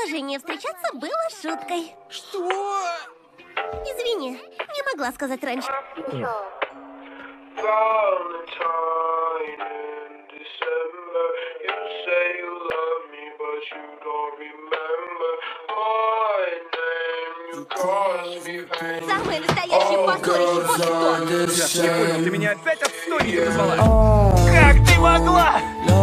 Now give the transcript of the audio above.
предложение встречаться было шуткой. Что? Извини, не могла сказать раньше. Самый настоящий позорище, вот кто! Я не понял, ты меня опять отстойника назвала? Как ты могла?